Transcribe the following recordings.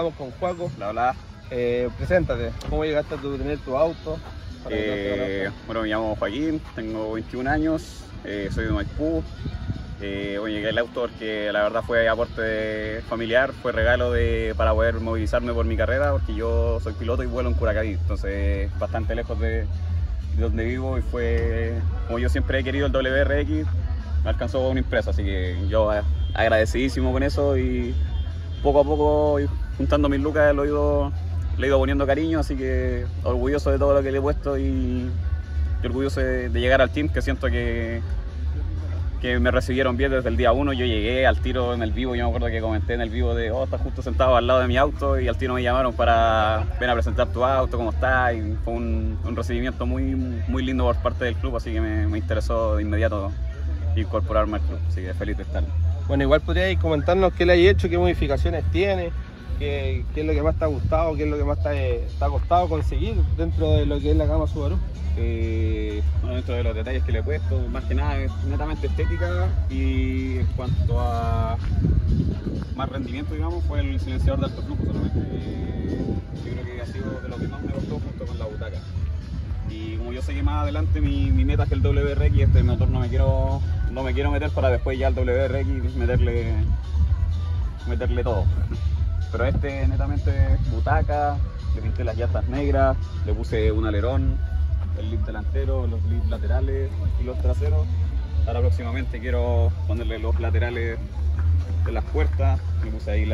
estamos con Joaco. Bla, bla. Preséntate, ¿cómo llegaste a tener tu auto? Bueno, me llamo Joaquín, tengo 21 años, soy de Maipú. Llegué al auto porque la verdad fue aporte familiar, fue regalo para poder movilizarme por mi carrera, porque yo soy piloto y vuelo en Curacaví, entonces bastante lejos de donde vivo, y fue, como yo siempre he querido el WRX, me alcanzó una impresa, así que yo agradecidísimo con eso, y poco a poco juntando mis lucas le he ido poniendo cariño, así que orgulloso de todo lo que le he puesto y orgulloso de llegar al team, que siento que me recibieron bien desde el día 1. Yo llegué al tiro en el vivo, yo me acuerdo que comenté en el vivo de estás justo sentado al lado de mi auto, y al tiro me llamaron para ven a presentar tu auto, cómo está, y fue un recibimiento muy lindo por parte del club, así que me interesó de inmediato incorporarme al club, así que feliz de estar. Bueno, igual podríais comentarnos qué le hay hecho, qué modificaciones tiene, qué es lo que más te ha gustado, qué es lo que más te ha costado conseguir dentro de lo que es la gama Subaru. Bueno, dentro de los detalles que le he puesto, más que nada es netamente estética, y en cuanto a más rendimiento, digamos, fue el silenciador de alto flujo solamente. Yo creo que ha sido de lo que más me costó, junto con la butaca. Y como yo sé que más adelante mi meta es el WRX, este motor no me quiero meter para después ya al WRX meterle todo. Pero este netamente butaca, le pinté las llantas negras, le puse un alerón, el lip delantero, los lips laterales y los traseros. Ahora próximamente quiero ponerle los laterales de las puertas, le puse ahí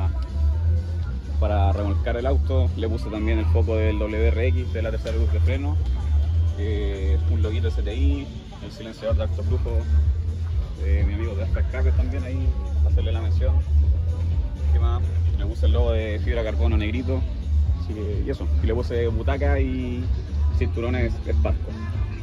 para remolcar el auto, le puse también el foco del WRX de la tercera luz de freno, un loguito STI, el silenciador de alto flujo, mi amigo de Escape también ahí, hacerle la mención. ¿Qué más? Le puse el logo de fibra carbono negrito, así que, y eso, y le puse butaca y cinturones Sparco.